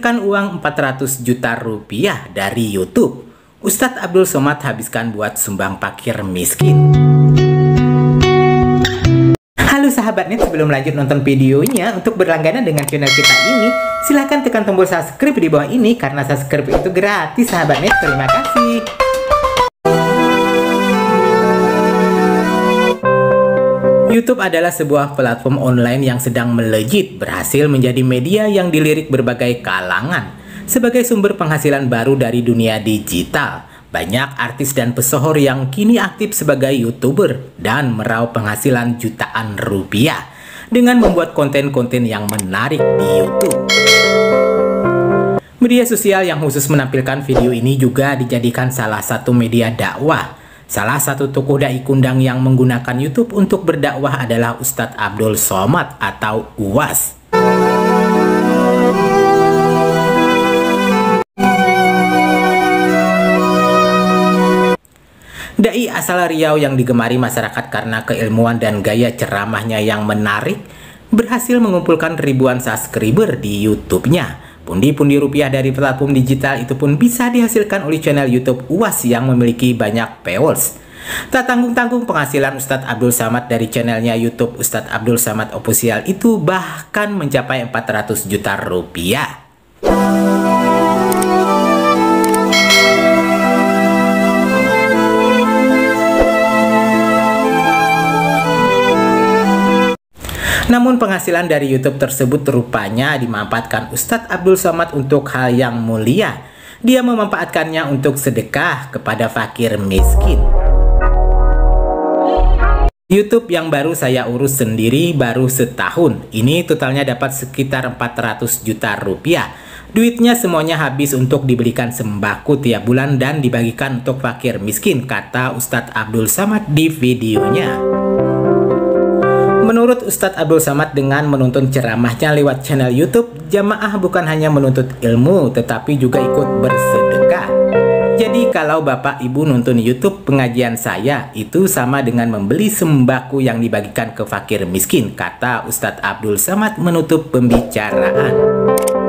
menghasilkan uang 400 juta rupiah dari YouTube. Ustadz Abdul Somad habiskan buat sumbang fakir miskin. Halo sahabat net, sebelum lanjut nonton videonya, untuk berlangganan dengan channel kita ini, silahkan tekan tombol subscribe di bawah ini, karena subscribe itu gratis sahabat net. Terima kasih. YouTube adalah sebuah platform online yang sedang melejit, berhasil menjadi media yang dilirik berbagai kalangan. Sebagai sumber penghasilan baru dari dunia digital, banyak artis dan pesohor yang kini aktif sebagai YouTuber dan meraup penghasilan jutaan rupiah dengan membuat konten-konten yang menarik di YouTube. Media sosial yang khusus menampilkan video ini juga dijadikan salah satu media dakwah. Salah satu tokoh dai kondang yang menggunakan YouTube untuk berdakwah adalah Ustadz Abdul Somad atau UAS. Dai asal Riau yang digemari masyarakat karena keilmuan dan gaya ceramahnya yang menarik, berhasil mengumpulkan ribuan subscriber di YouTube-nya. Pundi-pundi rupiah dari platform digital itu pun bisa dihasilkan oleh channel YouTube UAS yang memiliki banyak viewers. Tak tanggung-tanggung, penghasilan Ustadz Abdul Somad dari channelnya YouTube Ustadz Abdul Somad Official itu bahkan mencapai 400 juta rupiah. Namun penghasilan dari YouTube tersebut rupanya dimanfaatkan Ustadz Abdul Somad untuk hal yang mulia. Dia memanfaatkannya untuk sedekah kepada fakir miskin. YouTube yang baru saya urus sendiri baru setahun. Ini totalnya dapat sekitar 400 juta rupiah. Duitnya semuanya habis untuk dibelikan sembako tiap bulan dan dibagikan untuk fakir miskin, kata Ustadz Abdul Somad di videonya. Menurut Ustadz Abdul Somad, dengan menuntun ceramahnya lewat channel YouTube, jamaah bukan hanya menuntut ilmu, tetapi juga ikut bersedekah. Jadi kalau Bapak Ibu nonton YouTube pengajian saya, itu sama dengan membeli sembako yang dibagikan ke fakir miskin, kata Ustadz Abdul Somad menutup pembicaraan.